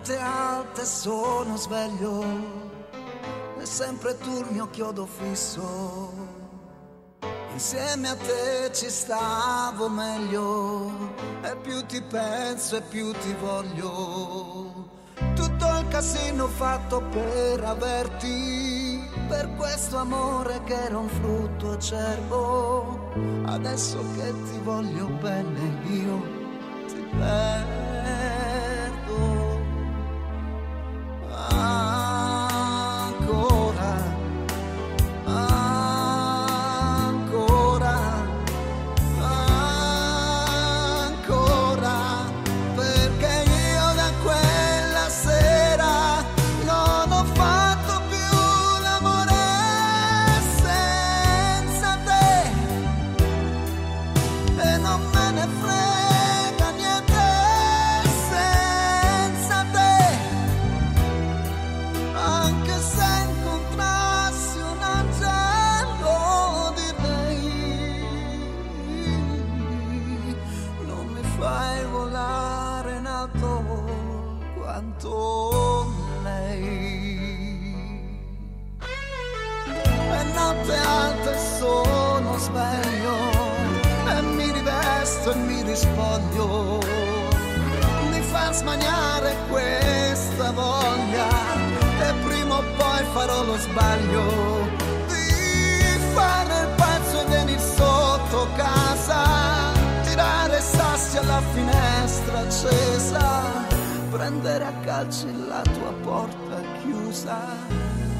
notte alta e sono sveglio, è sempre tu il mio chiodo fisso. Insieme a te ci stavo meglio, e più ti penso e più ti voglio. Tutto il casino fatto per averti, per questo amore che era un frutto acerbo. Adesso che ti voglio bene io ti perdo. E mi rispoglio di far smaniare questa voglia, e prima o poi farò lo sbaglio di fare il pezzo e venir sotto casa, tirare sassi alla finestra accesa, prendere a calci la tua porta chiusa.